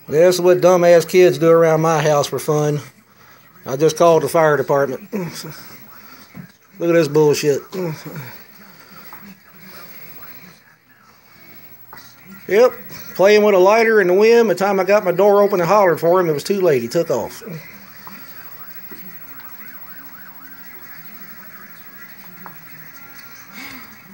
That's what dumbass kids do around my house for fun. I just called the fire department. Look at this bullshit. Yep, playing with a lighter in the wind. By the time I got my door open and hollered for him, it was too late. He took off.